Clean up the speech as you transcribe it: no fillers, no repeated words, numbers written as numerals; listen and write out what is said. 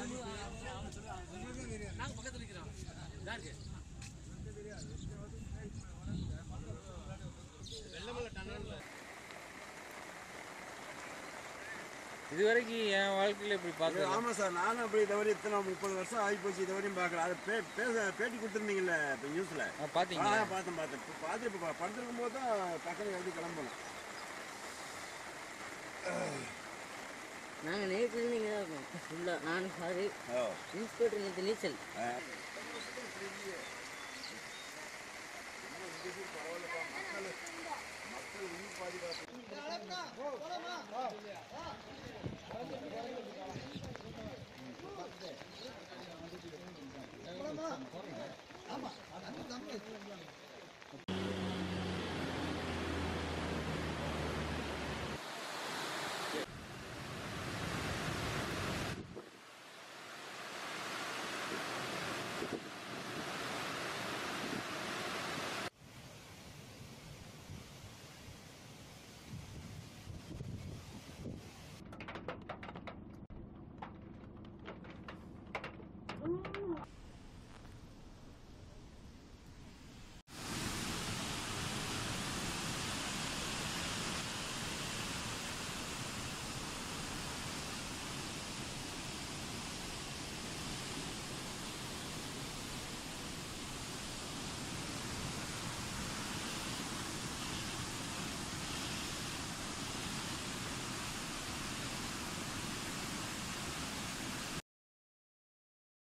இதுவரைக்கும் என் வாழ்க்கையில் இப்படி பார்த்தேன். ஆமாம் சார், நானும் அப்படி இதை வரையும் இத்தனை 30 வருஷம் ஆகி போச்சு, இதை வரையும் பார்க்கல. அது பேட்டி கொடுத்துருந்தீங்கல்ல இப்போ நியூஸில், பார்த்தீங்களா? பார்த்தேன். இப்போ பார்த்து இப்போ படுத்துருக்கும் போது தான் டக்குனு எப்படி கிளம்பணும். நாங்கள் நேற்றுலேருந்து இங்கே தான் இருக்கோம் ஃபுல்லாக. நானும் சாரு இன்ஸ்பெக்டர் நேற்று நீச்சல். மக்கள் உயிர் பாதுகாப்பு